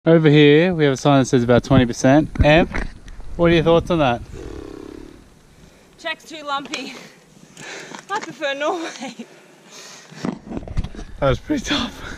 Over here we have a sign that says about 20%. Em, what are your thoughts on that? Czech's too lumpy. I prefer Norway. That was pretty tough.